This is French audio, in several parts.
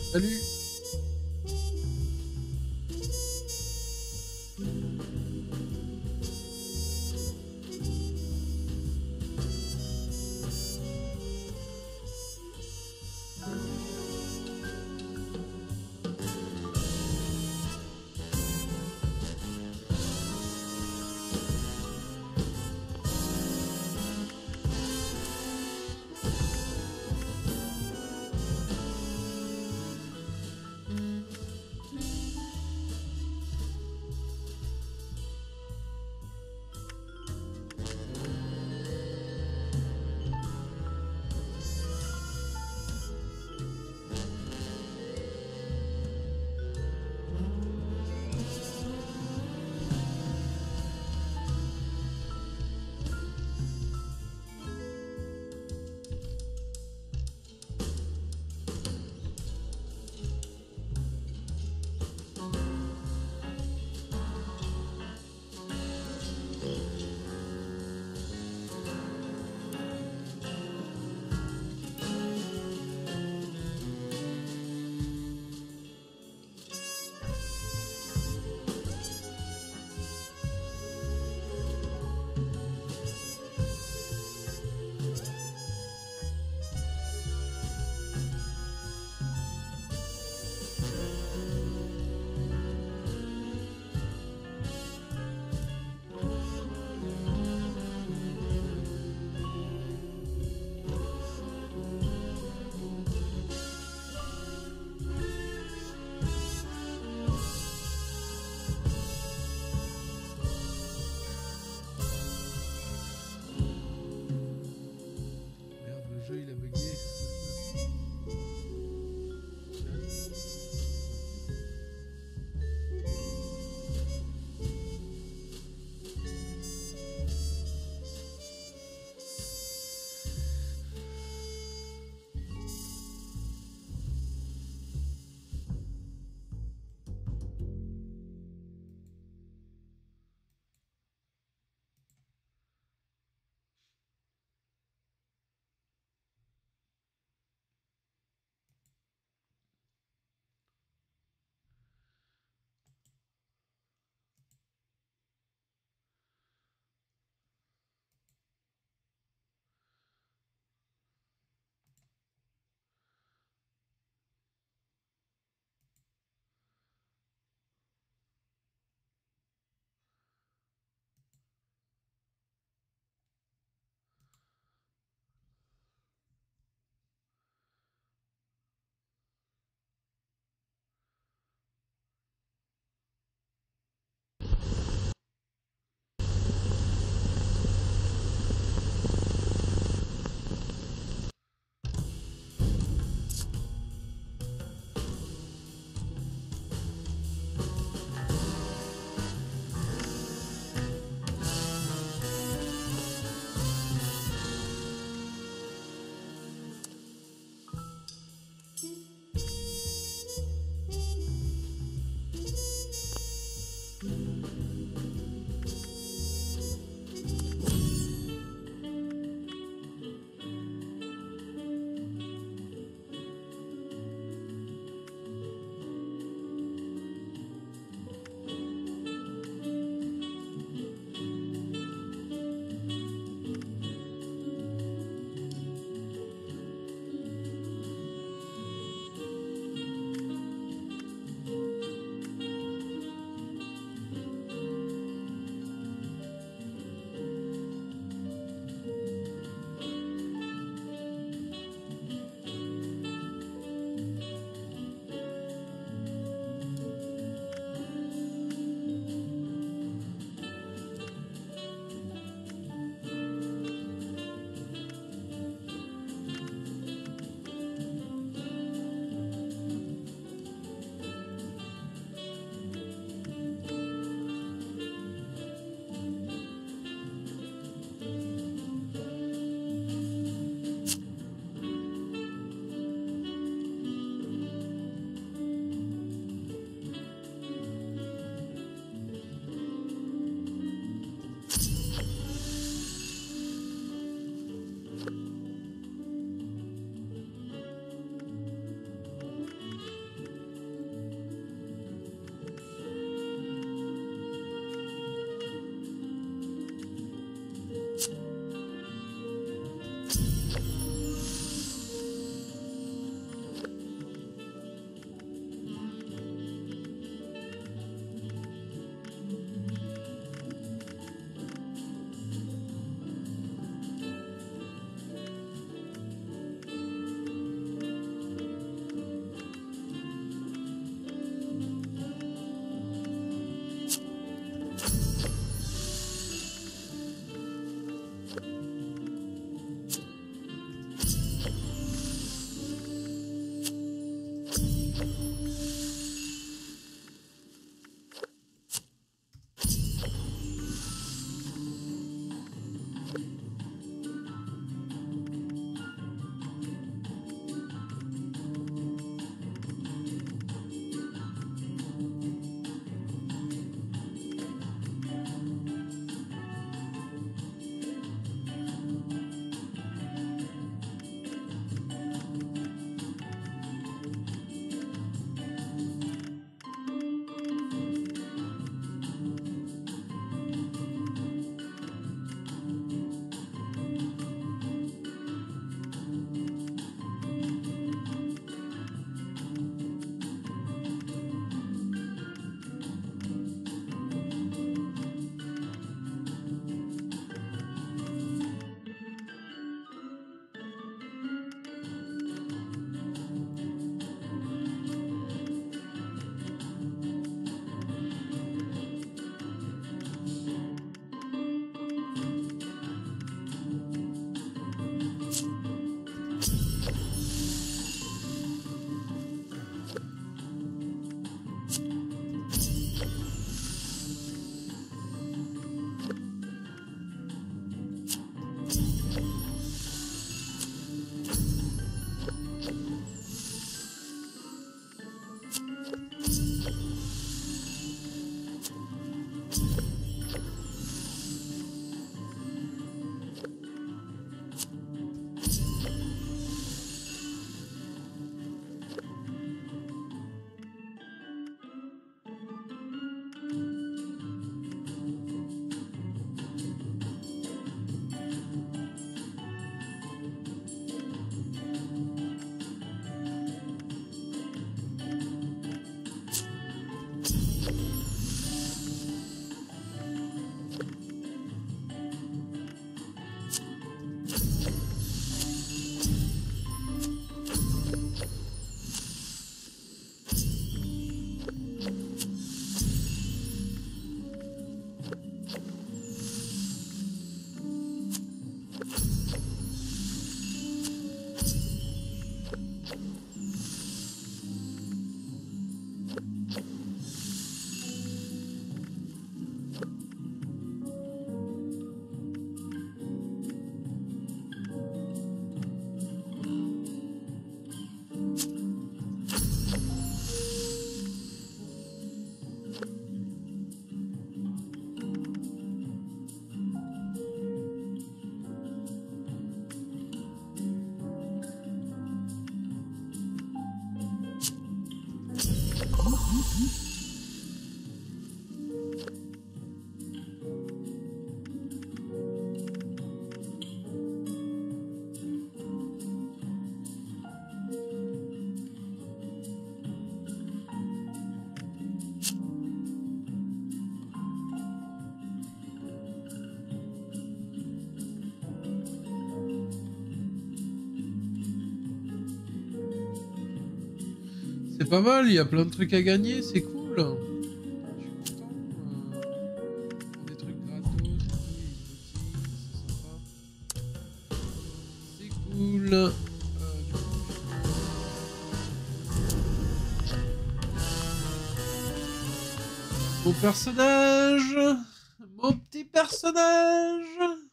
Salut. Merde, le jeu il a bugué. C'est pas mal, il y a plein de trucs à gagner, c'est cool. Je suis content. Des trucs gratos et tout, c'est sympa. C'est cool. Mon personnage, mon petit personnage.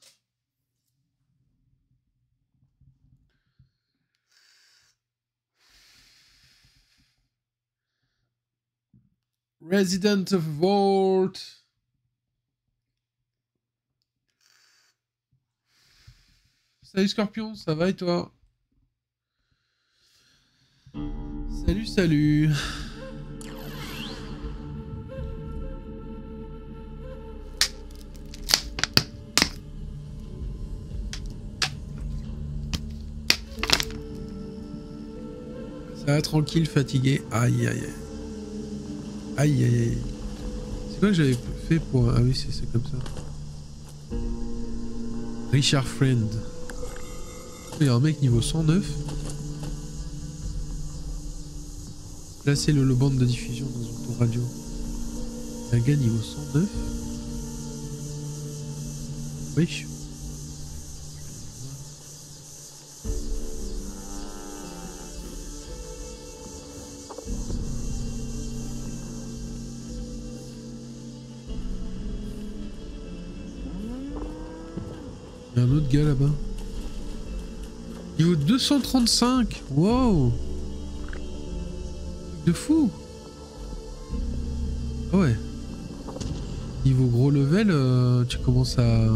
Resident of Vault. Salut Scorpion, ça va et toi? Salut, salut. Ça va, tranquille, fatigué. Aïe, aïe, aïe. Aïe, aïe, aïe. C'est quoi que j'avais fait pour... Ah oui, c'est comme ça. Richard Friend. Il y a un mec niveau 109. Placer le bande de diffusion dans une tour radio. Un gars niveau 109. Oui. Il y a un autre gars là-bas. Niveau 235. Wow. De fou. Ah ouais. Niveau gros level, tu commences à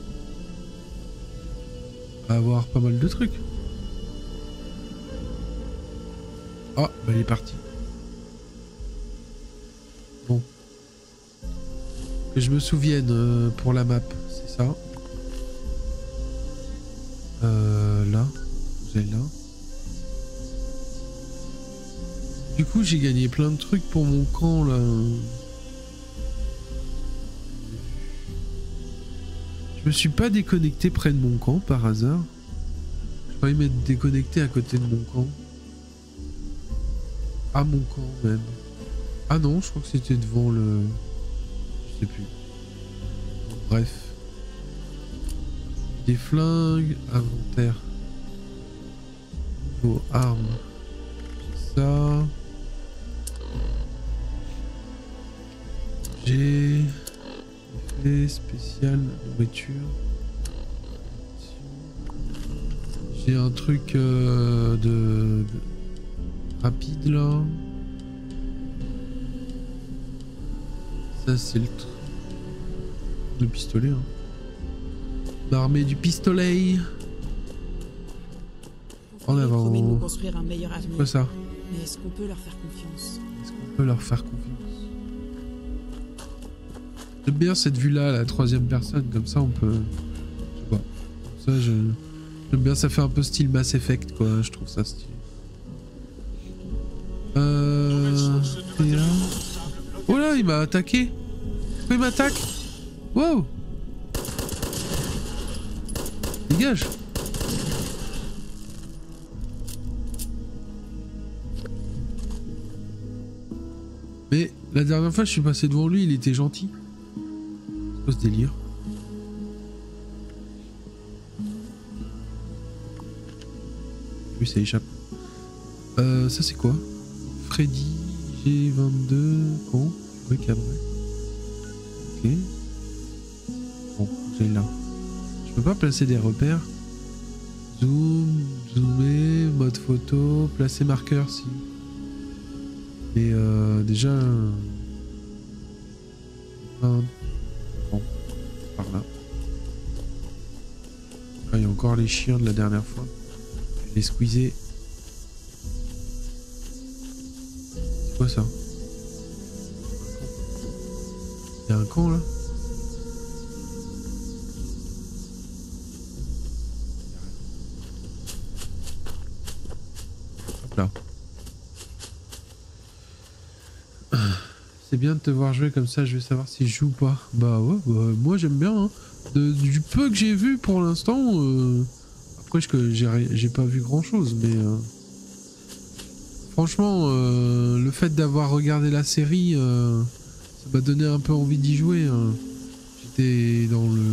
avoir pas mal de trucs. Ah, bah il est parti. Bon. Que je me souvienne pour la map, c'est ça. Là. Vous allez là. Du coup, j'ai gagné plein de trucs pour mon camp, là. Je me suis pas déconnecté près de mon camp, par hasard. Je croyais m'être déconnecté à côté de mon camp. À mon camp, même. Ah non, je crois que c'était devant le... Je sais plus. Bref. Des flingues, inventaire. Vos armes. Ça. J'ai effet spécial nourriture. J'ai un truc de rapide là. Ça c'est le truc. Le pistolet. Hein. L'armée du pistolet. En avant. C'est quoi ça? Mais est-ce qu'on peut leur faire confiance? Est-ce qu'on peut leur faire confiance? J'aime bien cette vue-là, la troisième personne, comme ça on peut... Je sais pas. Ça, j'aime bien, ça fait un peu style Mass Effect, quoi. Je trouve ça stylé. Oh là, il m'a attaqué. Pourquoi il m'attaque? Wow. Dégage. Mais la dernière fois je suis passé devant lui, il était gentil. C'est quoi ce délire? Lui ça échappe. Ça c'est quoi? Freddy G22. Bon, oui, cabré. Ok. Bon, j'ai là. Je peux pas placer des repères. Zoom, zoomer, mode photo, placer marqueur si. Et déjà... bon, par là. Ah, il y a encore les chiens de la dernière fois. Je vais les squeezer. C'est quoi ça? Il y a un camp là? Hop là. C'est bien de te voir jouer comme ça, je vais savoir si je joue ou pas. Bah ouais, bah, moi j'aime bien. Hein. Du peu que j'ai vu pour l'instant, après j'ai pas vu grand chose, mais Franchement, le fait d'avoir regardé la série, ça m'a donné un peu envie d'y jouer. Hein. J'étais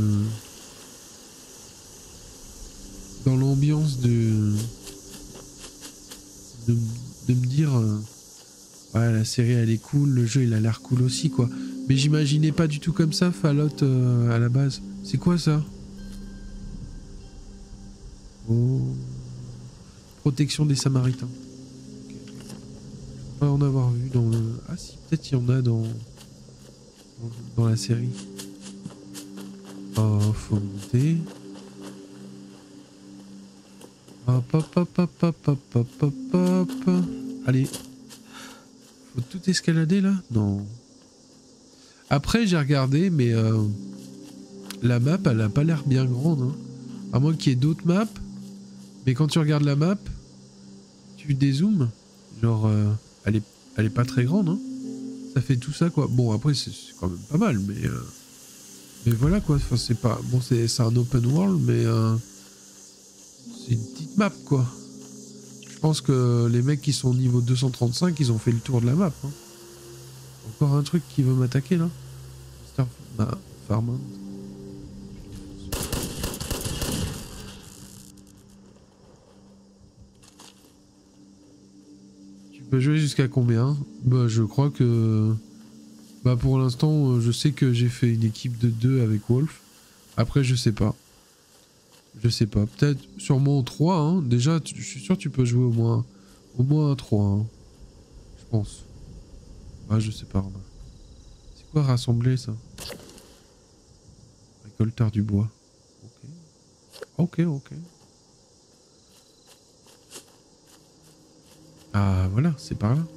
dans l'ambiance de me dire ouais, la série elle est cool, le jeu il a l'air cool aussi quoi. Mais j'imaginais pas du tout comme ça Fallout à la base. C'est quoi ça? Oh. Protection des Samaritains. On va en avoir vu dans le... Ah si, peut-être il y en a dans la série. Oh, faut monter. Hop, hop, hop, hop, hop, hop, hop, hop, hop. Allez. Faut tout escalader là? Non. Après j'ai regardé, mais la map elle a pas l'air bien grande. Hein. À moins qu'il y ait d'autres maps. Mais quand tu regardes la map, tu dézoomes. Genre, elle est pas très grande. Hein. Ça fait tout ça quoi. Bon après c'est quand même pas mal, mais voilà quoi. Enfin c'est pas... Bon c'est un open world, mais... c'est une petite map quoi. Je pense que les mecs qui sont au niveau 235, ils ont fait le tour de la map. Hein. Encore un truc qui veut m'attaquer là. Farmand. Tu peux jouer jusqu'à combien? Bah je crois que... Bah pour l'instant je sais que j'ai fait une équipe de 2 avec Wolf. Après je sais pas. Je sais pas, peut-être sûrement 3 hein. Déjà je suis sûr que tu peux jouer au moins à 3 hein. Je pense. Ah je sais pas. C'est quoi rassembler ça? Récolteur du bois. Ok. Ah voilà, c'est par là.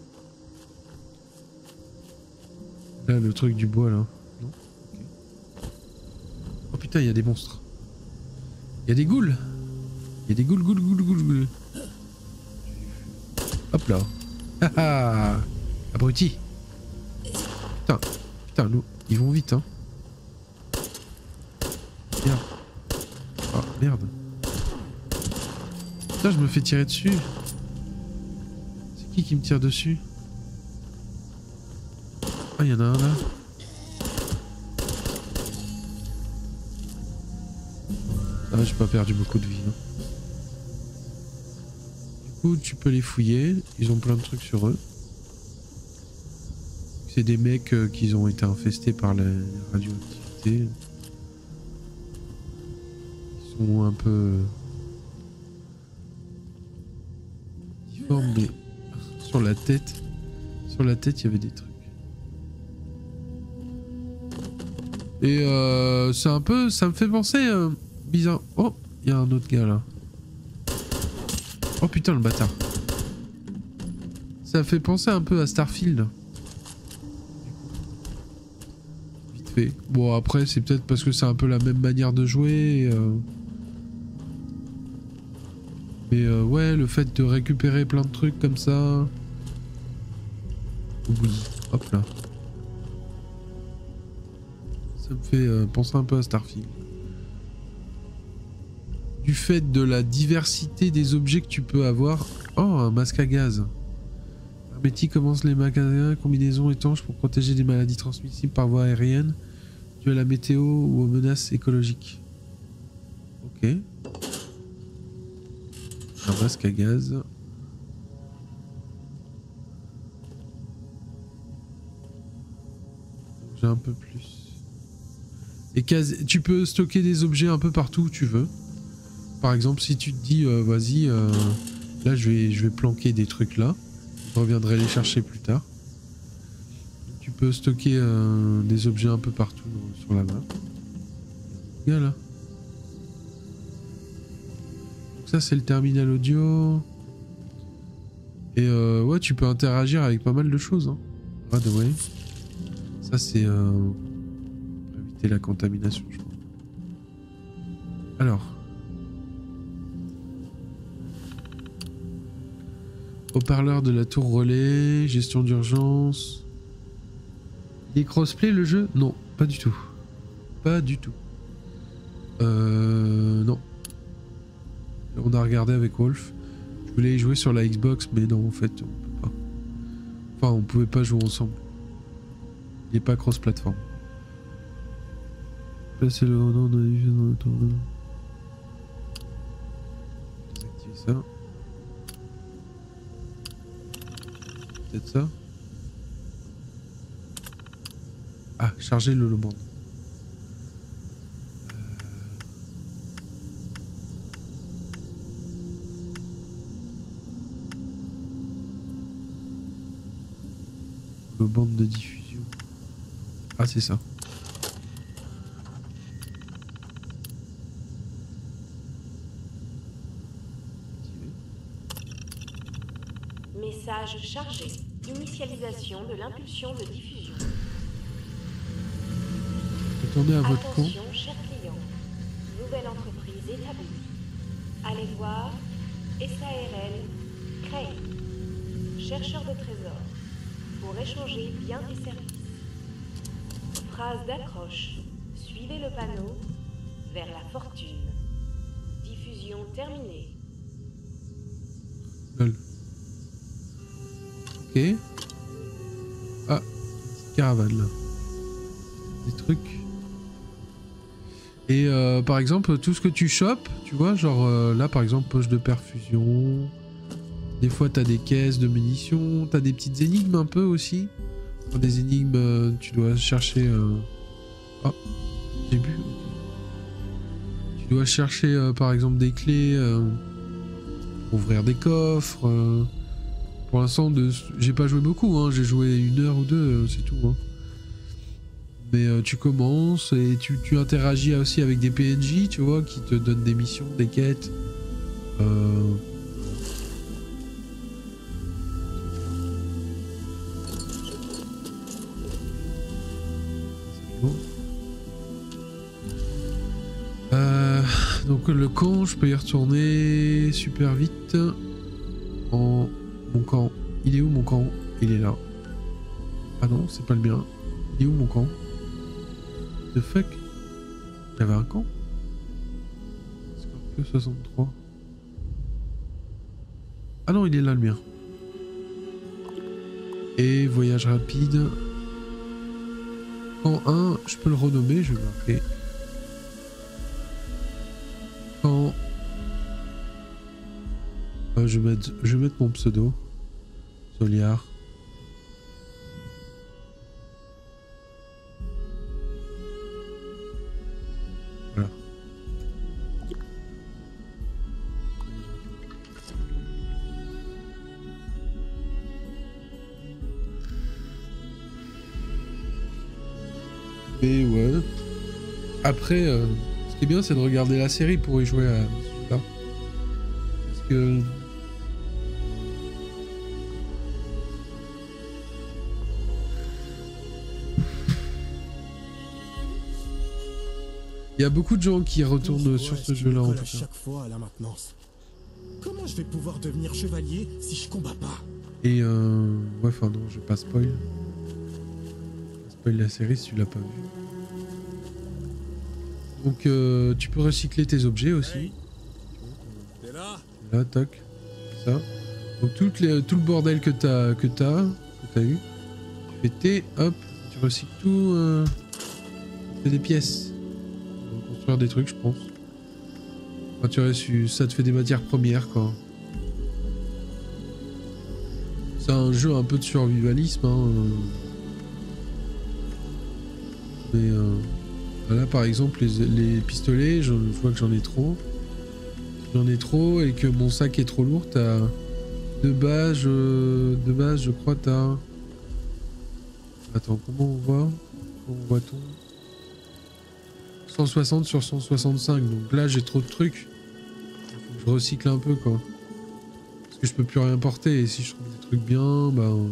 Là le truc du bois là. Non okay. Oh putain il y a des monstres. Il y a des ghouls. Il y a des ghouls. Hop là. Haha. Abruti. Putain, nous, ils vont vite, hein. Merde. Oh, merde. Putain, je me fais tirer dessus. C'est qui me tire dessus? Ah, il y en a un là. Ah, j'ai pas perdu beaucoup de vie. Hein. Du coup, tu peux les fouiller. Ils ont plein de trucs sur eux. C'est des mecs qui ont été infestés par la radioactivité. Ils sont un peu difformes, mais sur la tête, il y avait des trucs. Et c'est un peu, ça me fait penser bizarre. Oh, il y a un autre gars là. Oh putain le bâtard. Ça fait penser un peu à Starfield. Vite fait. Bon après c'est peut-être parce que c'est un peu la même manière de jouer. Mais ouais, le fait de récupérer plein de trucs comme ça. Oui, hop là. Ça me fait penser un peu à Starfield. Du fait de la diversité des objets que tu peux avoir. Oh, un masque à gaz. Betty commence les magasins, combinaisons étanches pour protéger des maladies transmissibles par voie aérienne, dues à la météo ou aux menaces écologiques. Ok. Un masque à gaz. J'ai un peu plus. Et tu peux stocker des objets un peu partout où tu veux. Par exemple, si tu te dis, vas-y, là je vais planquer des trucs là. Je reviendrai les chercher plus tard. Tu peux stocker des objets un peu partout sur la map. Regarde là. Donc ça c'est le terminal audio. Et ouais, tu peux interagir avec pas mal de choses. Hein. By the way. Ça c'est pour éviter la contamination, je crois. Alors. Haut-parleur de la tour relais, gestion d'urgence. Il est crossplay le jeu? Non, pas du tout. Pas du tout. Non. On a regardé avec Wolf. Je voulais y jouer sur la Xbox, mais non, en fait, on peut Enfin, on pouvait pas jouer ensemble. Il n'est pas cross-platform. Placer le nom de la diffusion dans le tour. Désactiver ça. Peut-être ça. Ah, charger le low band. Le bande de diffusion. Ah, c'est ça. Message chargé. Initialisation de l'impulsion de diffusion. Retournez à votre camp. Attention, chers clients. Nouvelle entreprise établie. Allez voir SARL créé. Chercheur de trésors. Pour échanger biens et services. Phrase d'accroche. Suivez le panneau vers la fortune. Diffusion terminée. Lol. Ok. Ah, caravane là. Des trucs. Et par exemple, tout ce que tu chopes, tu vois, genre là par exemple, poche de perfusion. Des fois t'as des caisses de munitions, t'as des petites énigmes un peu aussi. Dans des énigmes, tu dois chercher... Oh, j'ai bu. Tu dois chercher par exemple des clés pour ouvrir des coffres. Pour l'instant, j'ai pas joué beaucoup, hein. J'ai joué 1 heure ou 2, c'est tout. Hein. Mais tu commences et tu interagis aussi avec des PNJ, tu vois, qui te donnent des missions, des quêtes. Donc le camp, je peux y retourner super vite. En mon camp. Il est où mon camp? Il est là. Ah non, c'est pas le mien. Il est où mon camp? The fuck? Il y avait un camp? Scorpio 63. Ah non, il est là le mien. Et voyage rapide. Camp 1, je peux le renommer, je vais marquer. Camp... je vais mettre mon pseudo. Soliar. Voilà. Et ouais. Après, ce qui est bien, c'est de regarder la série pour y jouer à celui-là. Parce que... il y a beaucoup de gens qui retournent sur ce jeu-là en tout cas. Chaque fois à la maintenance. Comment je vais pouvoir devenir chevalier si je combats pas? Et ouais, enfin non, je vais pas spoil. Spoil la série si tu l'as pas vu. Donc tu peux recycler tes objets aussi. Hey. T'es là? Là, toc. Ça. Donc tout le bordel que t'as eu. Tu fais T, hop, tu recycles tout. Tu fais des pièces. Construire des trucs, je pense. Enfin, tu reçu, ça te fait des matières premières, quoi. C'est un jeu un peu de survivalisme, hein. Mais là, par exemple, les pistolets, je vois que j'en ai trop. J'en ai trop et que mon sac est trop lourd. T'as de base, je crois, t'as... Attends, comment on voit? Comment voit-on? 160 sur 165, donc là j'ai trop de trucs. Faut que je recycle un peu, quoi. Parce que je peux plus rien porter, et si je trouve des trucs bien, bah... Donc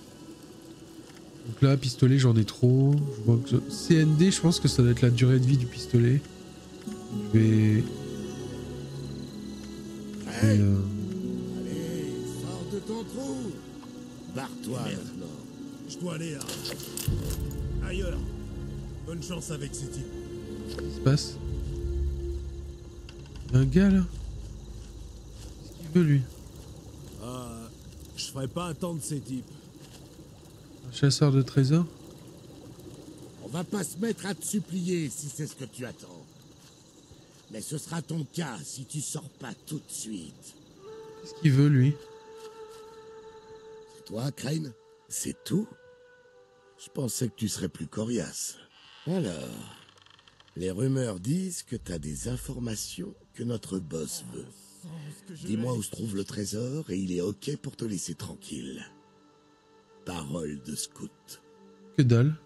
là, pistolet, j'en ai trop. Je vois que CND, je pense que ça doit être la durée de vie du pistolet. Je vais... Hey. Allez, sors de ton trou. Barre-toi maintenant. Je dois aller ailleurs. Bonne chance avec ces types. Qu'est-ce qui se passe? Il y a un gars là? Qu'est-ce qu'il veut lui? Je ferai pas attendre ces types. Un chasseur de trésors? On va pas se mettre à te supplier si c'est ce que tu attends. Mais ce sera ton cas si tu sors pas tout de suite. Qu'est-ce qu'il veut, lui? C'est toi, Crane? C'est tout? Je pensais que tu serais plus coriace. Alors, les rumeurs disent que t'as des informations que notre boss veut. Dis-moi où se trouve le trésor et il est ok pour te laisser tranquille. Parole de scout. Que dalle.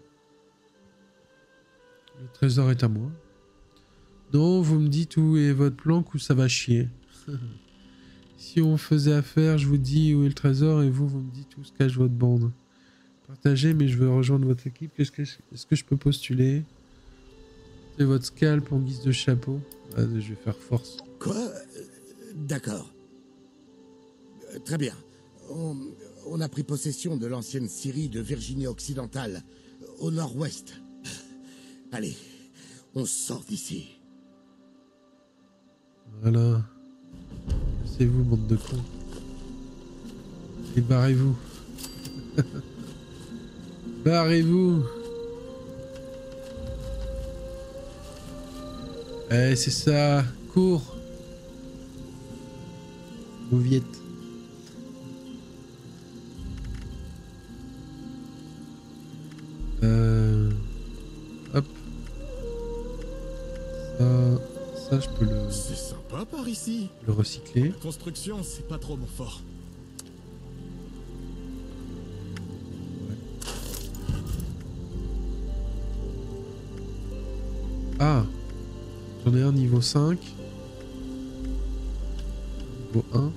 Le trésor est à moi. Non, vous me dites où est votre planque ou ça va chier. Si on faisait affaire, je vous dis où est le trésor et vous me dites où se cache votre bande. Partagez, mais je veux rejoindre votre équipe. Est-ce que je peux postuler? C'est votre scalp en guise de chapeau. Ah, je vais faire force. Quoi? D'accord. Très bien. On a pris possession de l'ancienne Syrie de Virginie occidentale, au nord-ouest. Allez, on sort d'ici. Voilà. C'est vous, bande de cons. Et barrez-vous. Barrez-vous. Eh, c'est ça. Cours. Mauviette. Hop. Ça, je peux le... C'est sympa par ici. Le recycler. La construction, c'est pas trop mon fort. Ah. J'en ai un niveau 5. Niveau 1.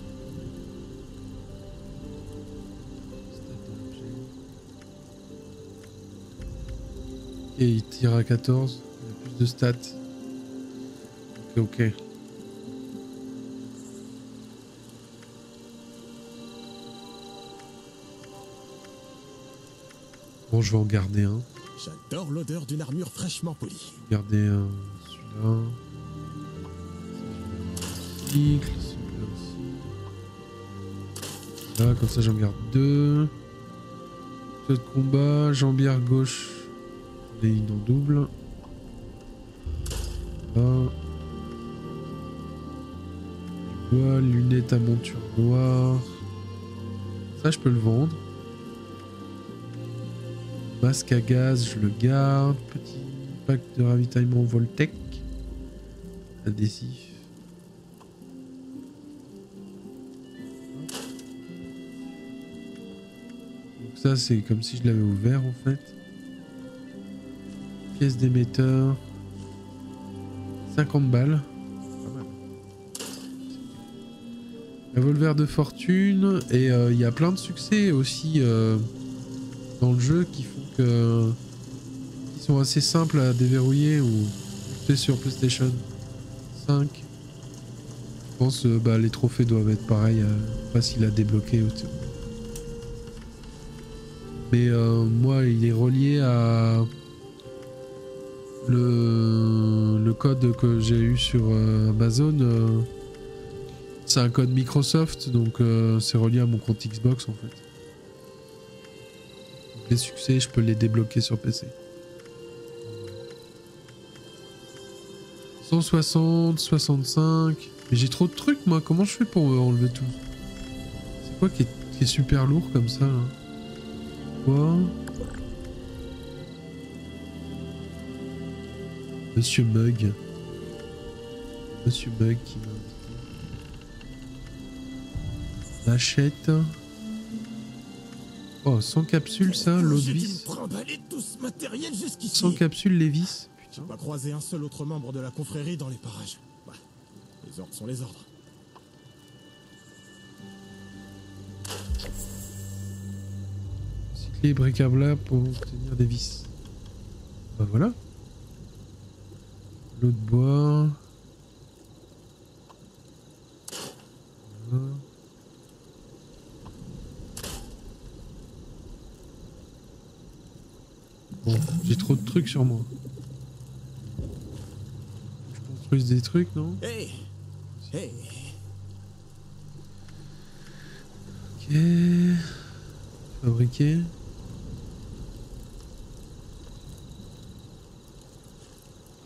Et il tire à 14. Il a plus de stats. Ok. Bon, je vais en garder un. J'adore l'odeur d'une armure fraîchement polie. Garder un, celui-là. Cycle, celui-là aussi. Là, comme ça j'en garde 2. Jeu de combat, jambière gauche. Les lignes en double. Là. Bois, lunettes à monture noire. Ça, je peux le vendre. Masque à gaz, je le garde. Petit pack de ravitaillement Voltec. Adhésif. Donc ça, c'est comme si je l'avais ouvert en fait. Pièce d'émetteur. 50 balles. Revolver de fortune. Et il y a plein de succès aussi dans le jeu qui font que... qui sont assez simples à déverrouiller ou c'est sur PlayStation 5. Je pense les trophées doivent être pareils, faciles à débloquer. Mais moi, il est relié à le code que j'ai eu sur Amazon. C'est un code Microsoft, donc c'est relié à mon compte Xbox en fait. Donc, les succès, je peux les débloquer sur PC. 160, 65. Mais j'ai trop de trucs moi, comment je fais pour enlever tout? C'est quoi qui est super lourd comme ça là? Quoi? Monsieur Mug. Monsieur Mug qui m'a invité. Machette. Oh, 100 capsules ça, l'eau de vis. Tout ce matériel jusqu'ici. 100 capsules les vis. J'ai pas croisé un seul autre membre de la confrérie dans les parages. Bah, les ordres sont les ordres. Cycler bric-à-brac pour obtenir des vis. Bah voilà. L'eau de bois. Voilà. Bon, j'ai trop de trucs sur moi. Je construise des trucs, non? Hey, hey. Ok. Fabriquer.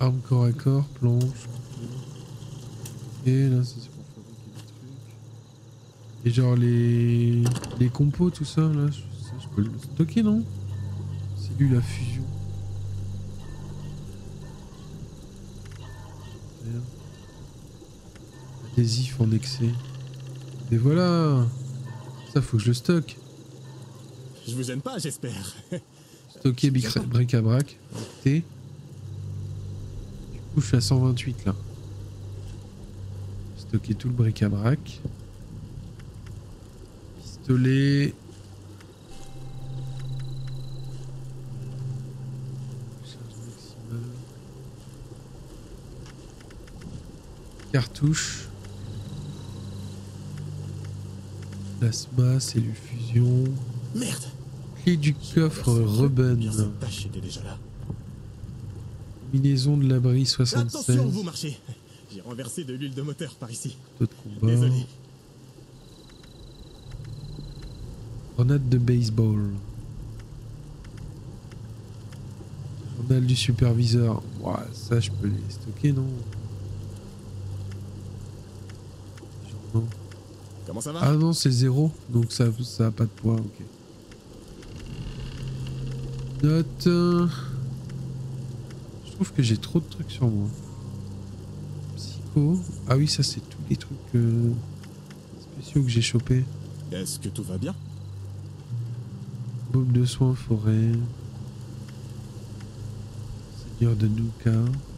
Arme corps à corps, planche. Et là, ça c'est pour fabriquer des trucs. Et genre les compos, tout ça, là, je peux le stocker, non? Cellule à fusion. Adhésif en excès. Et voilà. Ça, faut que je le stocke. Je vous gêne pas, j'espère. Stocker bric-à-brac. T. Du coup, je suis à 128 là. Stocker tout le bric-à-brac. Pistolet. Charge maximale. Cartouche. Plasma, cellule fusion. Merde. Clé du coffre Ruben. Cette tâche était déjà là. Combinaison de l'abri Attention, 76. vous marchez. J'ai renversé de l'huile de moteur par ici. Taux de combat. Désolé. Grenade de baseball. Journal du superviseur. Ouah, ça, je peux les stocker, non? Genre, non. Comment ça va? Ah non, c'est 0, donc ça a pas de poids, ok. Note. Je trouve que j'ai trop de trucs sur moi. Psycho. Ah oui, ça c'est tous les trucs spéciaux que j'ai chopés. Est-ce que tout va bien? Bombe de soins forêt. Seigneur de Nuka.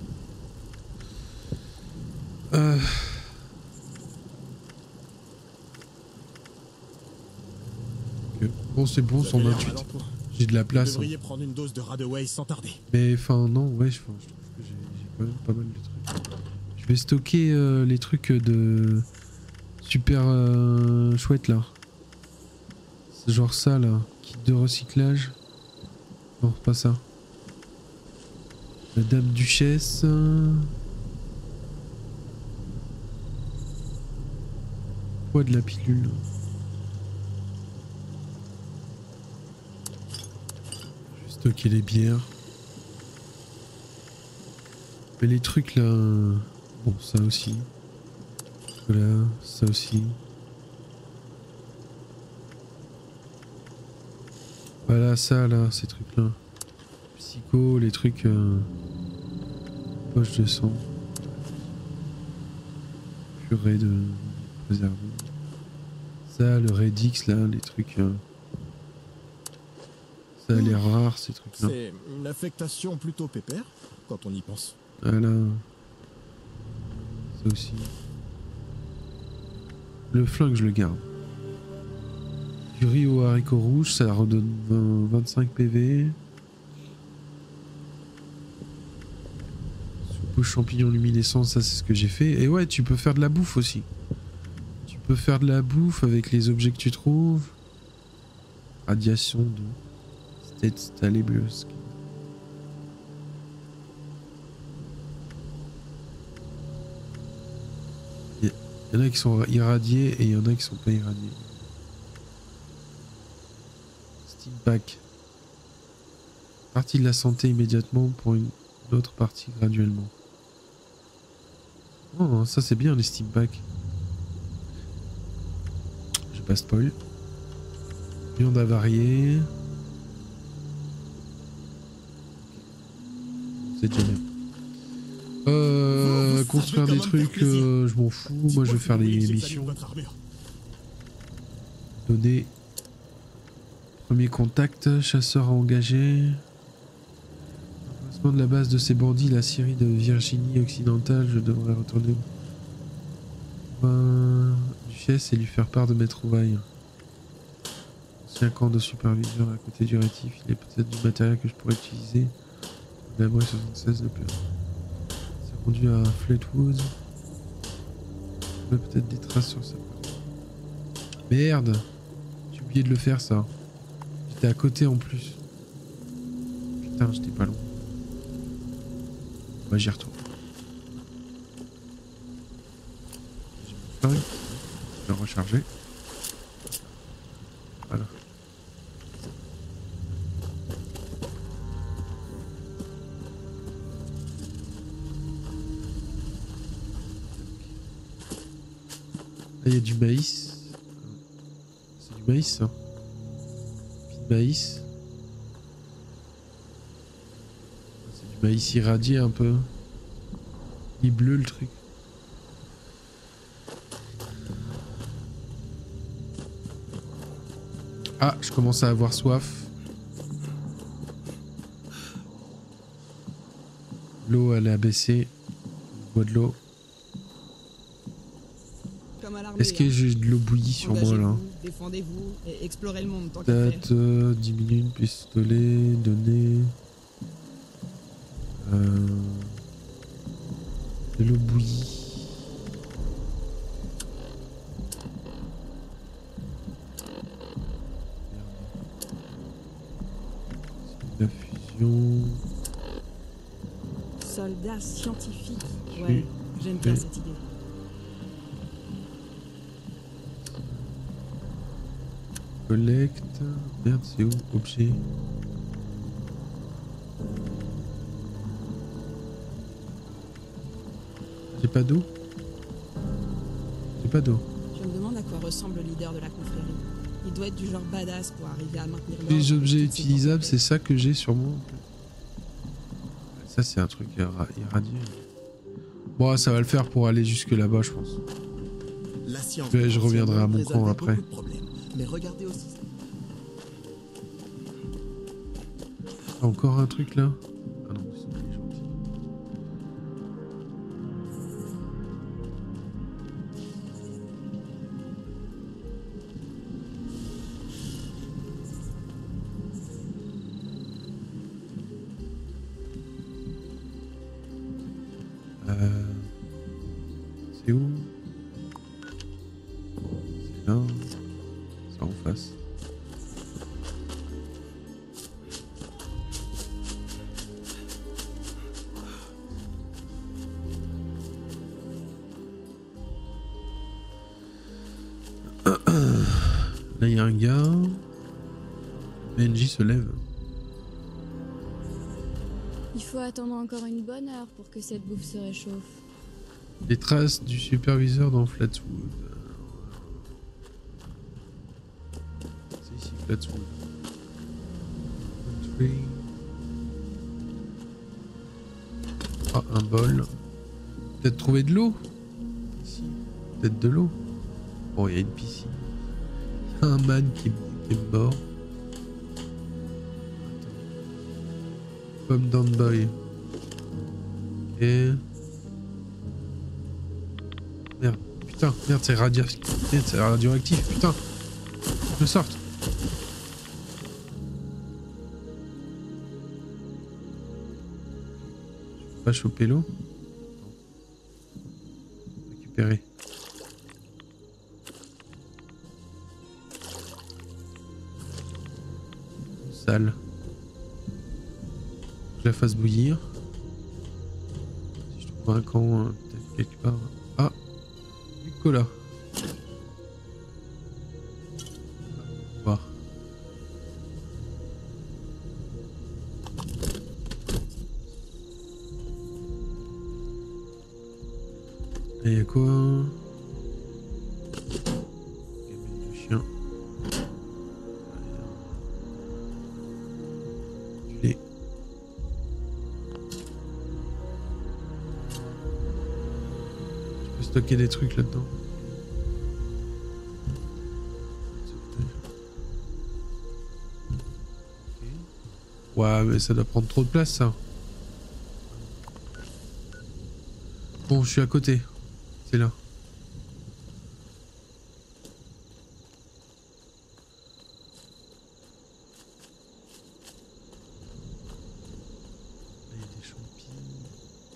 Ok. Bon, c'est bon, Vous avez l'air 128. mal en point. J'ai de la Vous place. devriez prendre une dose de Radaway sans tarder. Mais enfin, non, ouais, je trouve que j'ai quand même pas mal de trucs. Je vais stocker les trucs de super chouette là. C'est genre ça là. Kit de recyclage. Non, pas ça. La dame duchesse. Poids de la pilule. Je vais stocker les bières. Mais les trucs là... Bon, ça aussi. Voilà, ça aussi. Voilà, ça là, ces trucs là. Psycho, les trucs... Poche de sang. Purée de préservé. Ça, le Redix là, les trucs... Ça a l'air rare, ces trucs là. C'est une affectation plutôt pépère, quand on y pense. Voilà. Ça aussi. Le flingue, je le garde. Du riz aux haricots rouges, ça redonne 25 PV. Soupe aux champignons luminescents, ça c'est ce que j'ai fait. Et ouais, tu peux faire de la bouffe aussi. Tu peux faire de la bouffe avec les objets que tu trouves. Radiation de State Stalibus. Il y en a qui sont irradiés et il y en a qui sont pas irradiés. Steam Pack. Partie de la santé immédiatement pour une autre partie graduellement. Oh, ça c'est bien les Steam Packs. Je vais pas spoil. Viande avariée. C'est déjà bien. Construire des trucs, je m'en fous. Moi, je vais faire les missions. Donner. Premier contact, chasseur à engager. Remplacement de la base de ces bandits, la Syrie de Virginie occidentale. Je devrais retourner. Duchesse et lui faire part de mes trouvailles. Ancien camp de superviseur à côté du rétif. Il est peut-être du matériel que je pourrais utiliser. L'abri 76 de peur. Conduit à Fleetwood. Il y a peut-être des traces sur ça. Merde! J'ai oublié de le faire ça. J'étais à côté en plus. Putain, j'étais pas loin. Bah j'y retourne. J'ai mon flingue. Je vais le recharger. Voilà. Là, il y a du maïs. C'est du maïs, ça. Puis de maïs. C'est du maïs irradié un peu. Il est bleu le truc. Ah, je commence à avoir soif. L'eau, elle a baissé. Je bois de l'eau. Comme à l'armée, Est-ce que j'ai de l'eau bouillie sur moi là? Défendez-vous et explorez le monde tant qu'à faire. Date, 10 minutes, pistolet, données. De l'eau bouillie. La fusion. Soldat scientifique. Oui. Ouais, j'aime bien Oui. cette idée. Collecte. Merde, c'est où? Objet. J'ai pas d'eau? J'ai pas d'eau. Je me demande à quoi ressemble le leader de la confrérie. Il doit être du genre badass pour arriver à maintenir l'ordre. Les objets avec toutes ces utilisables, portes. c'est ça que j'ai sur moi. En fait. Ça, c'est un truc irradié. Bon, ça va le faire pour aller jusque là-bas, je pense. La science. Je reviendrai à mon résolvait camp après. beaucoup de problèmes. Mais regardez aussi. Encore un truc là? Ah non, c'est gentil. C'est où? C'est là. C'est en face. Là, il y a un gars. PNJ se lève. Il faut attendre encore une bonne heure pour que cette bouffe se réchauffe. Les traces du superviseur dans Flatwood. C'est ici, Flatwood. Ah, un bol. Peut-être trouver de l'eau. Ici. Peut-être de l'eau. Oh, il y a une piscine. Il y a un man qui est mort. Pomme d'Andboy. Ok. Merde, putain, merde, c'est radioactif, putain. Je sorte. Je peux pas choper l'eau. Récupérer. Sale. Je la fasse bouillir. Si je trouve un camp, peut-être quelque part. Ah, du cola. Voir. Et il y a quoi? Gamelle de chien. Du lait. Je peux stocker des trucs là-dedans. Ouais, mais ça doit prendre trop de place, ça. Bon, je suis à côté. C'est là. Là, il y a des champignons.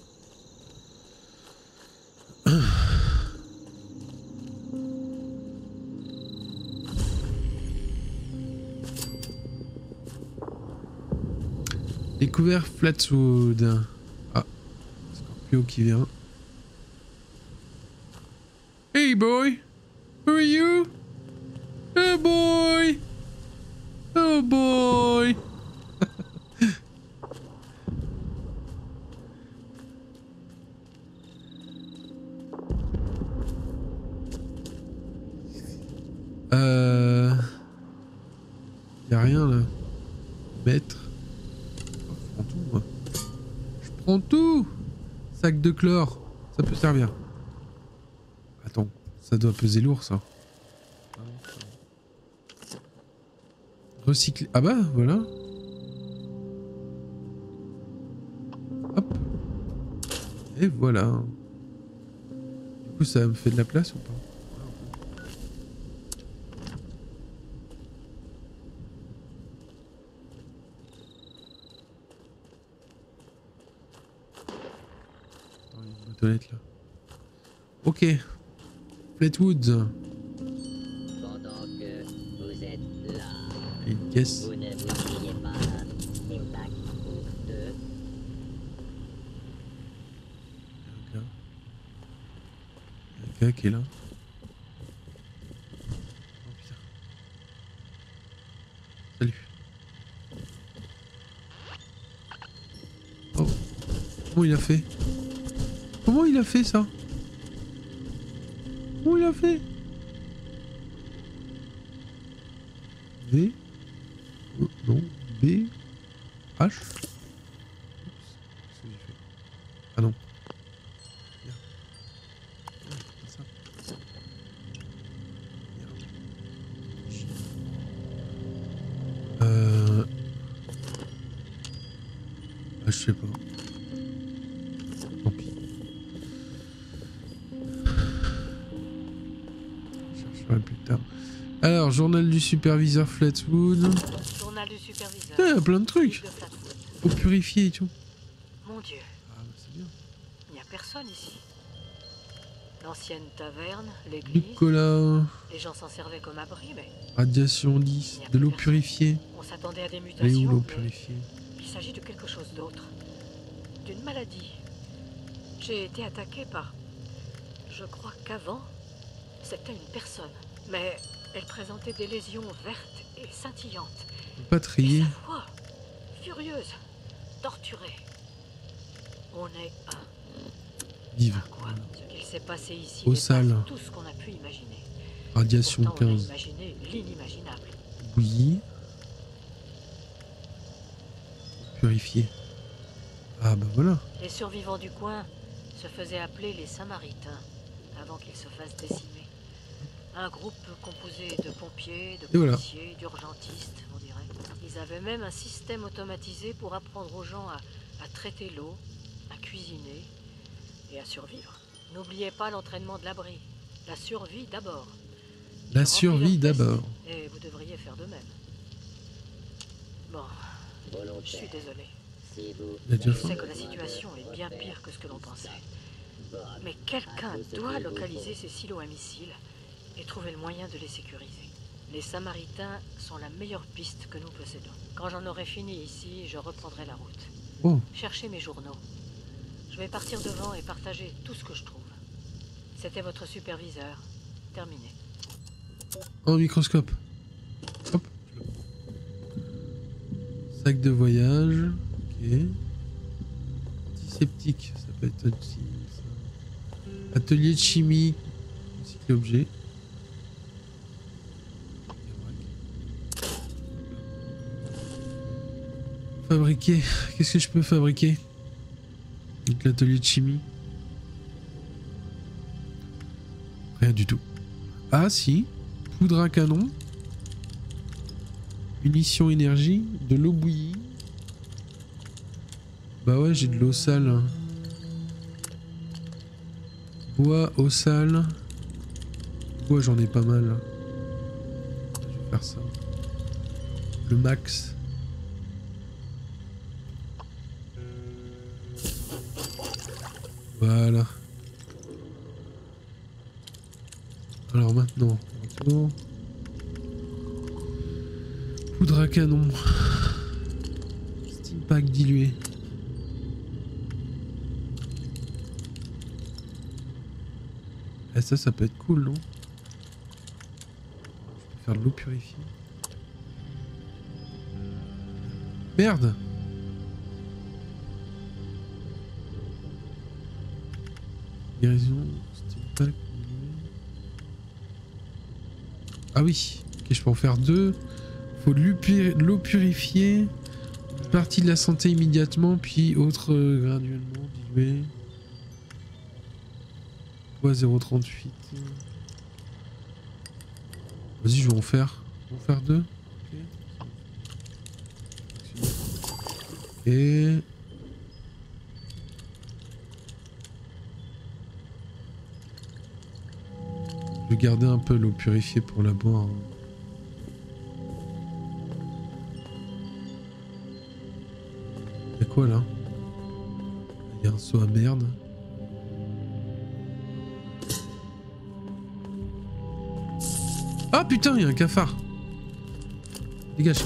Découvert Flatwood. Ah, Scorpio qui vient. Hey boy, who are you? Oh boy, oh boy. Y a rien là. Mettre. Oh, je prends tout moi. Je prends tout. Sac de chlore. Ça peut servir. Attends, ça doit peser lourd ça. Recycler. Ah bah voilà. Hop. Et voilà. Du coup ça me fait de la place ou pas? Une toilette là. Ok. Flatwood. Pendant que vous êtes là, Et une caisse. vous ne vous criez pas Impact 2. Un gars qui est là. Oh putain. Salut. Oh. Comment il a fait? Comment il a fait ça? Comment il a fait? V. Oh, non. B. H. Oups. Qu'est-ce que j'ai fait? Ah non. Merde. Ouais, c'est ça. Merde. Ah, je sais pas. Tant pis. Je chercherai plus tard. Alors, journal du superviseur Flatwood. Journal du superviseur. Putain, il y a plein de trucs. De Flatwood. Eau purifiée et tout. Mon Dieu, Ah, bah, c'est bien. il n'y a personne ici. L'ancienne taverne, Du l'église, cola, les gens s'en servaient comme abri, mais radiation 10, de l'eau purifiée. on s'attendait à des Elle est mutations. où l'eau mais purifiée? il s'agit de quelque chose d'autre. D'une maladie. J'ai été attaqué par... Je crois qu'avant, c'était une personne. Mais elle présentait des lésions vertes et scintillantes. On peut pas Et trier. sa voix, furieuse, torturée. On est un... Vive. Quoi? Ce qu'il s'est passé ici Eau dépasse sale. tout ce qu'on a pu imaginer. Radiation Pourtant, on a 15. imaginé l'inimaginable. Oui. Purifiée. Ah bah voilà. Les survivants du coin se faisaient appeler les Samaritains avant qu'ils se fassent décimer. Un groupe composé de pompiers, de Et voilà. policiers, d'urgentistes, on dirait. Ils avaient même un système automatisé pour apprendre aux gens à traiter l'eau, à cuisiner et à survivre. N'oubliez pas l'entraînement de l'abri. La survie d'abord. La Ils survie remplissent leurs d'abord. tests Et vous devriez faire de même. Bon, je suis Volontaire. désolé. Si vous Il a déjà Je faim. sais que la situation est bien pire que ce que l'on pensait. Mais quelqu'un doit localiser ces silos à missiles et trouver le moyen de les sécuriser. Les Samaritains sont la meilleure piste que nous possédons. Quand j'en aurai fini ici, je reprendrai la route. Oh, Cherchez mes journaux. Je vais partir devant et partager tout ce que je trouve. C'était votre superviseur. Terminé. un microscope. Hop. Sac de voyage. Ok. Antiseptique. Ça peut être aussi ça. Atelier de chimie. Cycle objet. Fabriquer. Qu'est-ce que je peux fabriquer avec l'atelier de chimie? Rien du tout. Ah si. Poudre à canon. Munitions énergie. De l'eau bouillie. Bah ouais, j'ai de l'eau sale. Bois, eau sale. Bois, j'en ai pas mal. Je vais faire ça. Le max. Voilà. Alors maintenant, retour. Poudre à canon. Steam pack dilué. Et ça peut être cool, non? Je peux faire de l'eau purifiée. Merde! Guérison, steam pack. Ah oui, ok, je peux en faire deux. faut de l'eau purifiée, une partie de la santé immédiatement, puis autre graduellement diluée. Poids 0,38. Vas-y, je vais en faire. Je vais en faire 2. Et je vais garder un peu l'eau purifiée pour la boire. Hein. Y'a quoi là? Y'a un seau à merde. Ah putain, y'a un cafard. Dégage.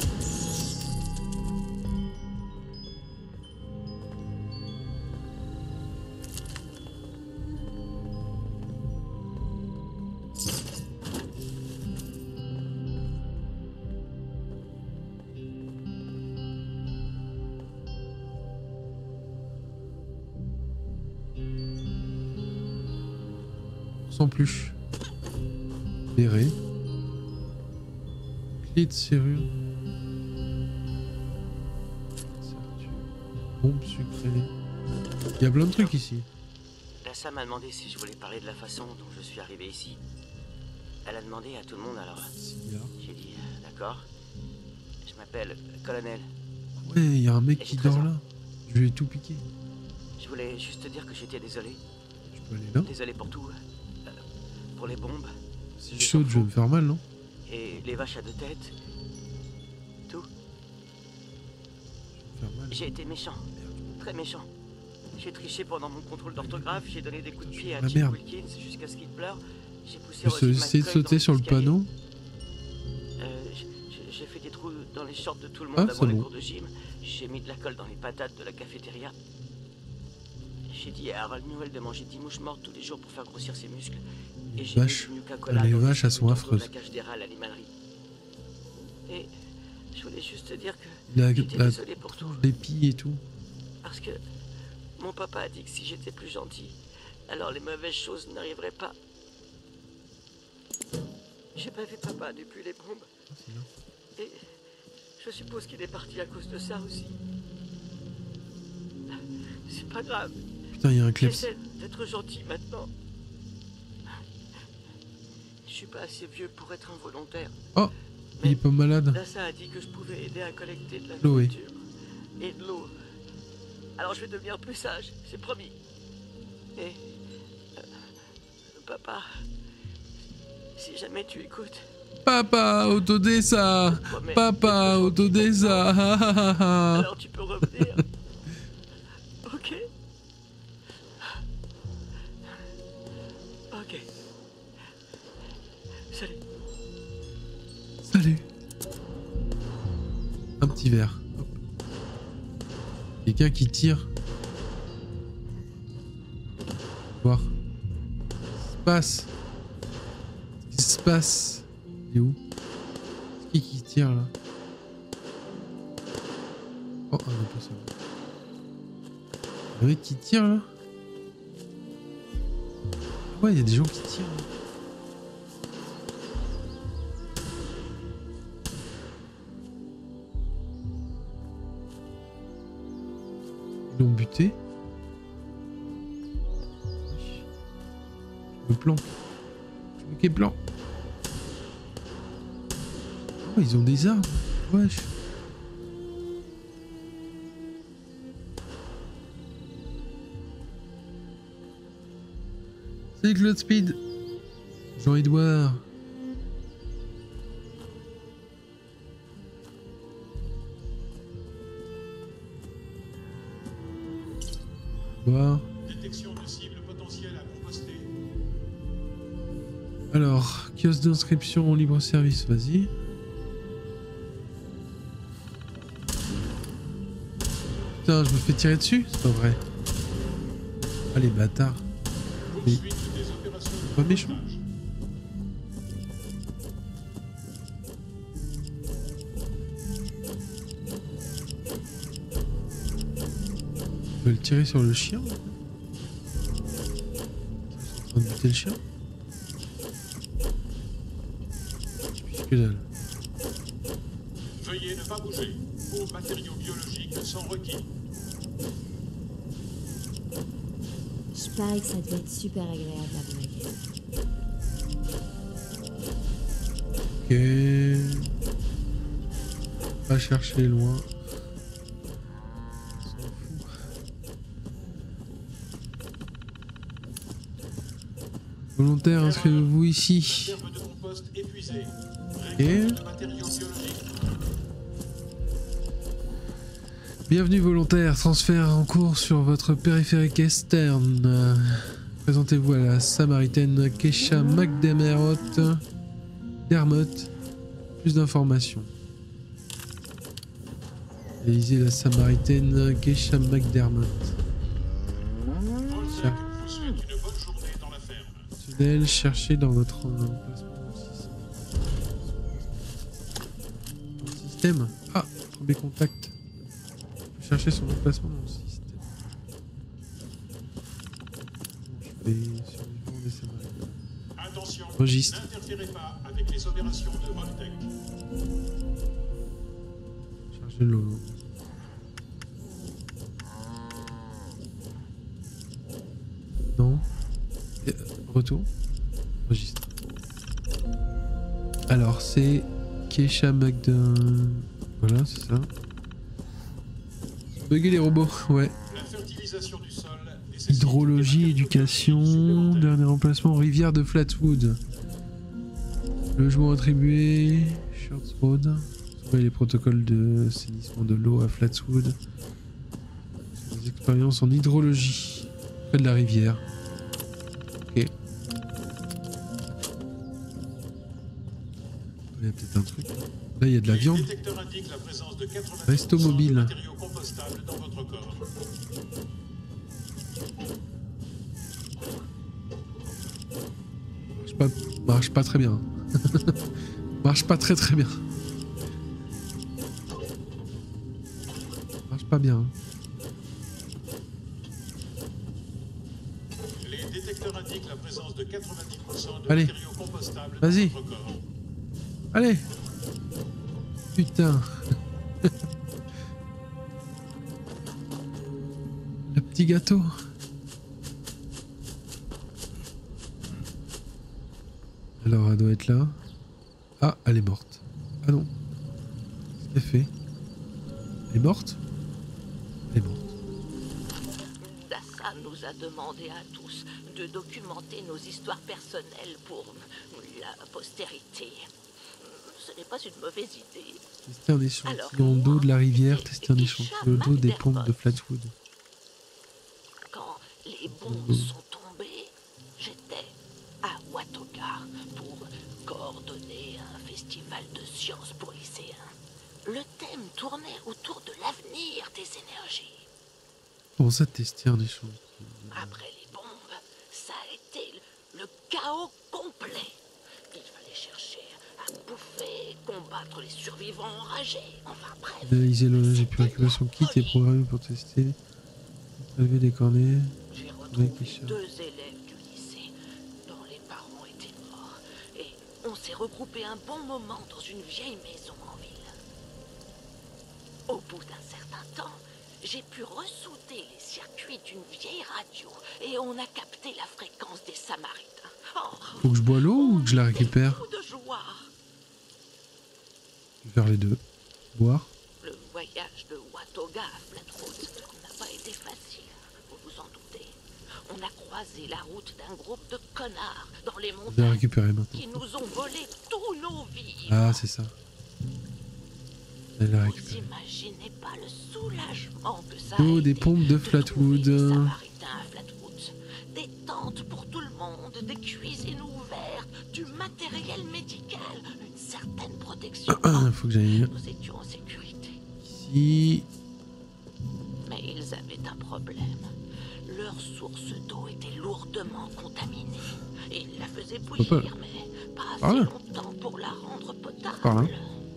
Sans plus. Béret. Clé de serrure. Bombe sucrée. Il y a plein de trucs ici. Lassa m'a demandé si je voulais parler de la façon dont je suis arrivé ici. Elle a demandé à tout le monde alors. J'ai dit d'accord. Je m'appelle Colonel. Ouais, il y a un mec qui dort là. Je lui ai tout piqué. Je voulais juste te dire que j'étais désolé. Je peux aller là? Désolé pour tout. Pour les bombes. Si je saute, je vais me faire mal, non? Et les vaches à deux têtes. Tout. J'ai été méchant. Très méchant. J'ai triché pendant mon contrôle d'orthographe, j'ai donné des coups de pied à Jim Wilkins jusqu'à ce qu'il pleure. J'ai poussé Rosie McCoy. Essayer de sauter sur le panneau. J'ai fait des trous dans les shorts de tout le monde avant les cours de gym. J'ai mis de la colle dans les patates de la cafétéria. J'ai dit à Harold Newell de manger 10 mouches mortes tous les jours pour faire grossir ses muscles. Et j'ai mis du Nuka-Cola les dans vaches, elles sont affreuses. La cage des rats à l'animalerie. Et je voulais juste te dire que j'étais désolé pour tout. L'épi et tout. Parce que mon papa a dit que si j'étais plus gentil, alors les mauvaises choses n'arriveraient pas. J'ai pas vu papa depuis les bombes. Et je suppose qu'il est parti à cause de ça aussi. C'est pas grave. Putain, il y a un clip. J'essaie d'être gentil maintenant. Je suis pas assez vieux pour être involontaire. Oh, mais il est pas malade. Lassa a dit que je pouvais aider à collecter de la Chloé. nourriture et de l'eau. Alors je vais devenir plus sage, c'est promis. Et papa, si jamais tu écoutes. Papa, Autodessa. Papa, Autodessa. Alors tu peux revenir. Ok. Ok. Salut. Salut. Un petit verre. Quelqu'un qui tire. Voir. Qu'est-ce qui se passe? Il est où? C'est qui tire là? Oh, un impossible. Un mec qui tire là? Ouais, il y a des gens qui tirent. Ils l'ont buté. Je me planque. Je me plan. Oh, ils ont des armes. Wesh. C'est Claude Speed. Jean-Edouard. Voir. Détection de cible potentielle à composter. Alors, kiosque d'inscription en libre service, vas-y. Putain, je me fais tirer dessus? C'est pas vrai. Ah les bâtards. Mais... c'est pas méchant. Je vais le tirer sur le chien. Ils sont en train de buter le chien. Que dalle. Veuillez ne pas bouger. Vos matériaux biologiques sont requis. Je parie que ça devait être super agréable à blaguer. Ok. Pas chercher loin. On s'en fout. Volontaire, inscrivez-vous ici. Ok. Bienvenue volontaire, transfert en cours sur votre périphérique externe. Présentez-vous à la Samaritaine Keisha McDermott. Plus d'informations. Réalisez la Samaritaine Keisha McDermott. Tunnel, cherchez dans votre emplacement système. Ah, premier contact. Chercher son emplacement dans le système. Je vais survivant des Samaritains. Attention, registre. N'interférez pas avec les opérations de Voltec. Charger le logo. Non. Et, retour. Registre. Alors c'est Keisha McDermott. Voilà, c'est ça. Bugger les robots, ouais. Hydrologie, éducation, dernier emplacement, rivière de Flatwood. Logement attribué, Shorts Road. Trouver les protocoles de assainissement de l'eau à Flatwood. Des expériences en hydrologie, près de la rivière. Ok. Il y a peut-être un truc. Là, il y a de la viande. Resto mobile. Marche pas très bien. Marche pas très bien. Marche pas bien. Les détecteurs indiquent la présence de 90% de Allez. matériaux compostables. Vas-y. Allez. Putain. Le petit gâteau. Alors, elle doit être là. Ah, elle est morte. Ah non. Qu'est-ce qu'elle fait? Elle est morte? Elle est morte. Dassa nous a demandé à tous de documenter nos histoires personnelles pour la postérité. Ce n'est pas une mauvaise idée. Tester un échantillon d'eau de la rivière, tester un échantillon d'eau des pompes de Flatwood. Quand les bombes sont tombées, j'étais à Watoga pour coordonner un festival de sciences pour lycéens. Le thème tournait autour de l'avenir des énergies. Comment ça tester un échantillon? Après les bombes, ça a été le chaos complet. Il fallait chercher à bouffer, combattre les survivants enragés. Enfin bref. Analyser l'horloge, j'ai pu récupérer son kit et programmer pour tester. Prélever des cornets. J'ai retrouvé 2 élèves du lycée dont les parents étaient morts. Et on s'est regroupé un bon moment dans une vieille maison en ville. Au bout d'un certain temps, j'ai pu ressouder les circuits d'une vieille radio et on a capté la fréquence des Samaritains. Oh, faut que je bois l'eau ou que je la récupère? de joie. Faire les deux. Boire. Le voyage de Watoga à Flatwood n'a pas été facile, vous vous en doutez. On a croisé la route d'un groupe de connards dans les montagnes. Je vais la récupérer maintenant. Qui nous ont volé tous nos vivres. Ah, c'est ça. Elle la Vous récupère. imaginez pas le soulagement que ça Oh, a des été pompes de Flatwood. Samaritains à Flatwood. Des tentes pour tout le monde, des cuisines ouvertes, du matériel médical, une certaine protection. Faut que j'aille. Nous étions en sécurité. Ici. Mais ils avaient un problème. Leur source d'eau était lourdement contaminée. Ils la faisaient bouillir, mais pas assez longtemps pour la rendre potable. Par là.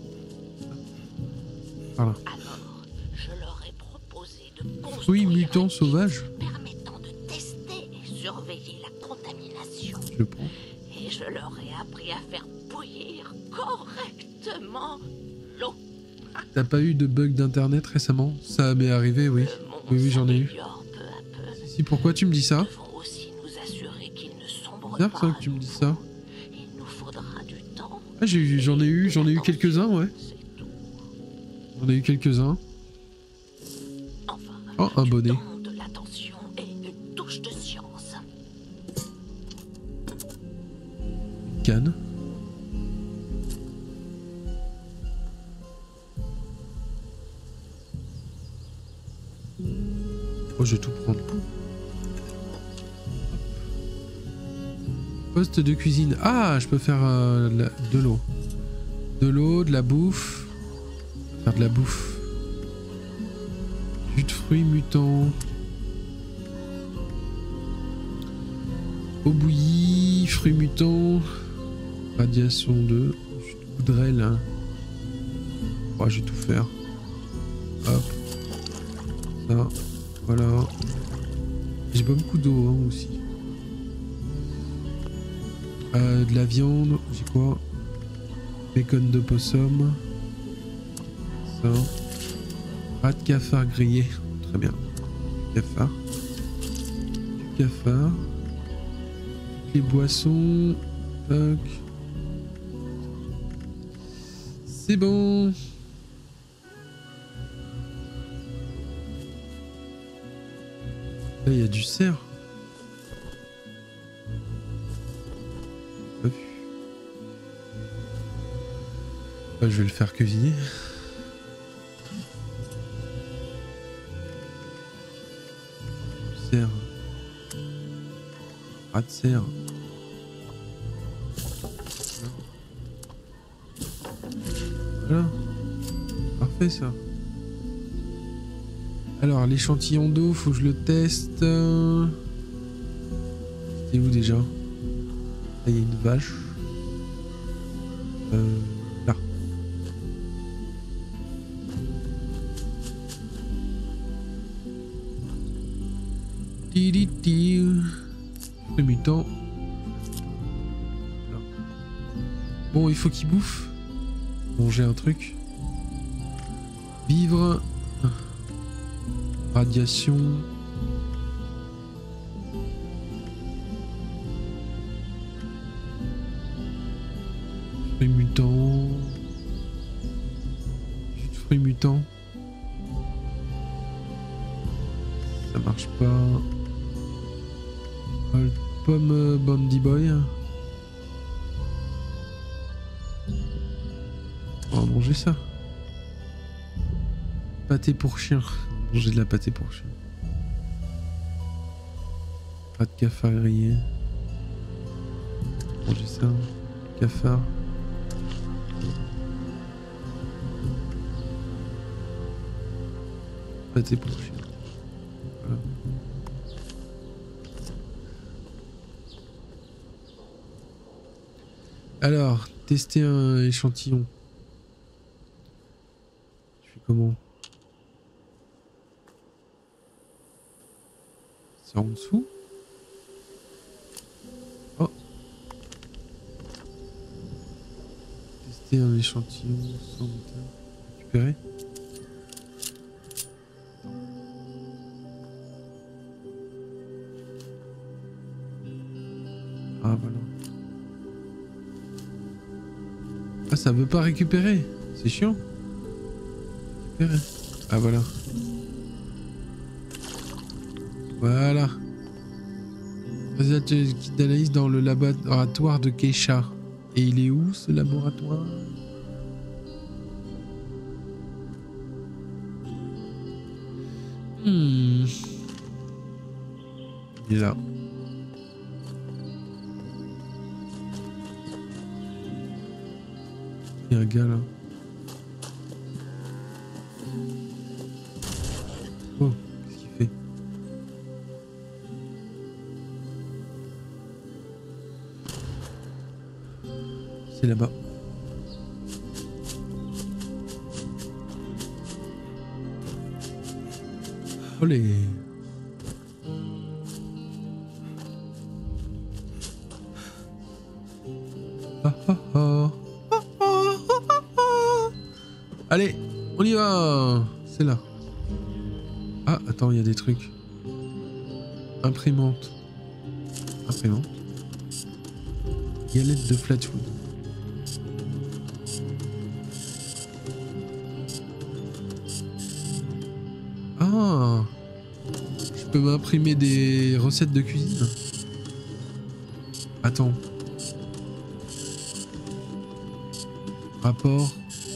Par là. Alors, je leur ai proposé de construire Fruits mutants sauvages. permettant de tester et surveiller la contamination. Je le prends. Et je leur ai appris à faire bouillir correctement l'eau. T'as pas eu de bug d'internet récemment? Ça m'est arrivé, oui. Oui, j'en ai eu. Si, pourquoi tu me dis ça? C'est bizarre ça que tu me dis ça. Ah, j'en ai eu quelques-uns, ouais. J'en ai eu quelques-uns. Oh, un bonnet. Une canne. Oh, je vais tout prendre. Poste de cuisine. Ah, je peux faire de l'eau. De l'eau, de la bouffe. Faire de la bouffe. Jus de fruits mutants. Eau bouillie, fruits mutants. Radiation 2. Jus de goudrelle. Hein. Oh, je vais tout faire. Hop. Ça. Voilà. J'ai pas beaucoup d'eau hein, aussi. De la viande, j'ai quoi? Bacon de possum. Ça. Rat de cafard grillé. Très bien. Du cafard. Du cafard. Les boissons. Tac. C'est bon. Là, il y a du cerf. Pas vu. Bah, je vais le faire cuisiner. Cerf. Rat de cerf. Voilà. Parfait ça. Alors l'échantillon d'eau, faut que je le teste. C'est où déjà? Là il y a une vache. Là. Le mutant. Là. Bon, il faut qu'il bouffe. Manger un truc. Vivre. Radiation. Fruits mutants. Jus de fruits mutants. Ça marche pas. Pomme Bandy Boy. On va manger ça. Pâté pour chien. Manger de la pâté pour chien. Pas de cafard grillé. Manger ça. Cafard. Pâté pour chien. Voilà. Alors, tester un échantillon. Je fais comment? C'est en dessous? Oh. Tester un échantillon sans récupérer. Ah voilà. Ah ça veut pas récupérer. C'est chiant. Récupérer. Ah voilà. Voilà. Résultat kit d'analyse dans le laboratoire de Keisha. Et il est où ce laboratoire? Il est là. Il y a un gars là. Oh, qu'est-ce qu'il fait? C'est là-bas. Olé. Ah ah ah. Allez, On y va. C'est là. Ah, attends, il y a des trucs. Imprimante. Imprimante. Galette de Flatwood. Ah, je peux m'imprimer des recettes de cuisine. Attends. Rapport.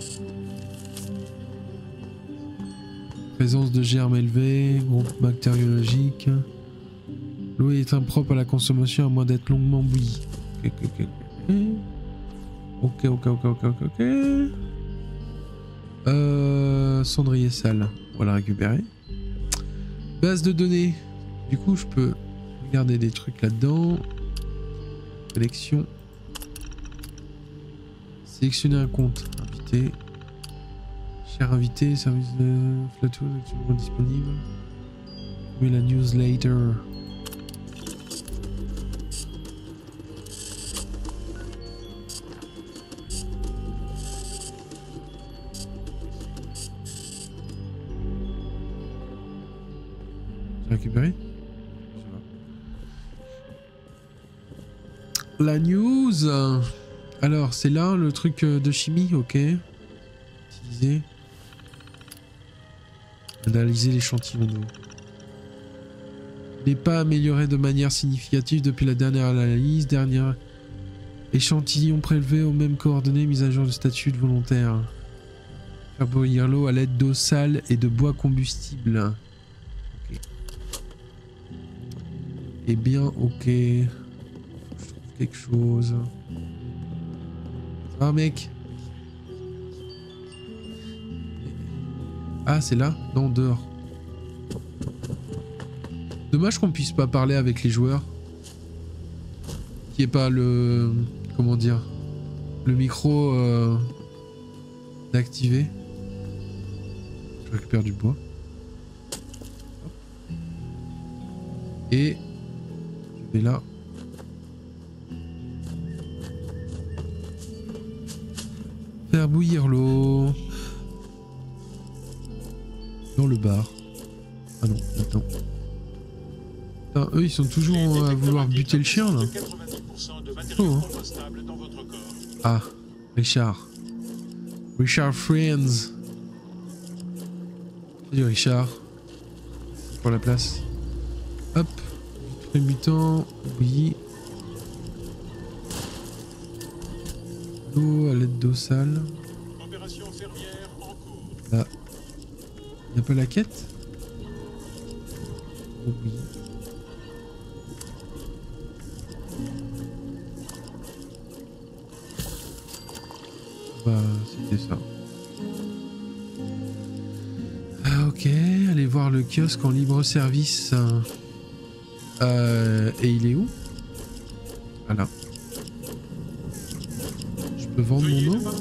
Présence de germes élevés, groupe bactériologique. L'eau est impropre à la consommation à moins d'être longuement bouillie. Ok. Cendrier sale. On va la récupérer. Base de données. Du coup, je peux regarder des trucs là-dedans. Collection. Sélectionner un compte. Invité. Cher invité, service de Flatwood actuellement disponible. Oui, la newsletter. J'ai récupéré? La news. Alors, c'est là le truc de chimie, ok. Utiliser. Analyser l'échantillon d'eau. N'est pas amélioré de manière significative depuis la dernière analyse. Dernier échantillon prélevé aux mêmes coordonnées, mise à jour du statut de volontaire. Faire bouillir l'eau à l'aide d'eau sale et de bois combustible. Ok. Eh bien, ok. Je trouve quelque chose. Ah, mec. Ah, c'est là? Non, dehors. Dommage qu'on puisse pas parler avec les joueurs. Qu'il n'y ait pas le... Comment dire? Le micro d'activer. Je récupère du bois. Et... Je vais là. Faire bouillir l'eau. Dans le bar. Ah non, attends. Putain, eux ils sont toujours à vouloir buter le chien là. Oh, hein. Ah, Richard. Richard Friends. Salut Richard. Pour la place. Hop. Mutant. Oui. L'eau à l'aide d'eau sale. Là. Y'a pas la quête? Oh oui. Bah, c'était ça. Ah, ok, allez voir le kiosque en libre service. Et il est où? Voilà. Je peux vendre mon eau?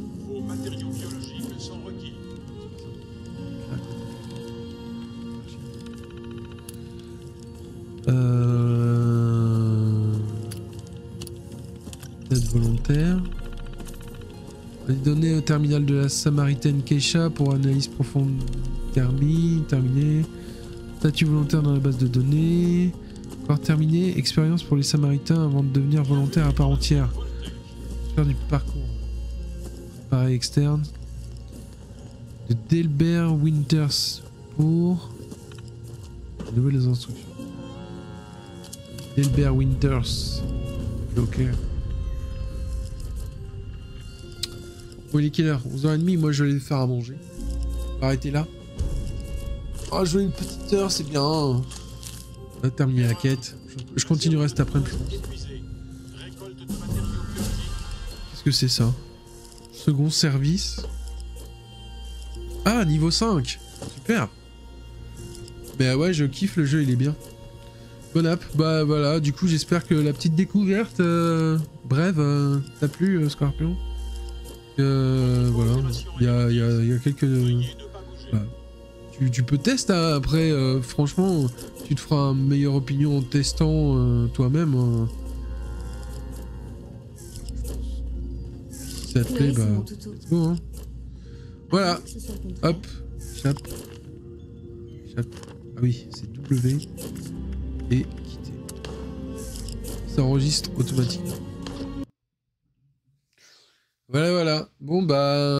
Aide volontaire. Les données au terminal de la Samaritaine Keisha pour analyse profonde terminé. Statut volontaire dans la base de données. Encore terminé. Expérience pour les Samaritains avant de devenir volontaire à part entière. Faire du parcours. Pareil externe. De Delbert Winters pour nouvelles instructions. Delbert Winters. Ok. Bon, il est quelle heure? 11h30, moi je vais aller faire à manger. On va arrêter là. Oh, jouer une petite heure, c'est bien. On va terminer la quête. Je continuerai cet après-midi. Qu'est-ce que c'est ça? Second service. Ah, niveau 5. Super. Mais ouais, je kiffe le jeu, il est bien. Bonne app. Bah voilà, du coup j'espère que la petite découverte brève t'a plu, Scorpion. Voilà, il y a quelques... Bah, tu peux tester après, franchement, tu te feras une meilleure opinion en testant toi-même. Si ça te plaît, bah, let's go, hein. Voilà. Que ce soit le contraire. Hop. Chat. Ah oui, c'est W. Et quitter. Ça enregistre automatiquement. Voilà. Bon bah...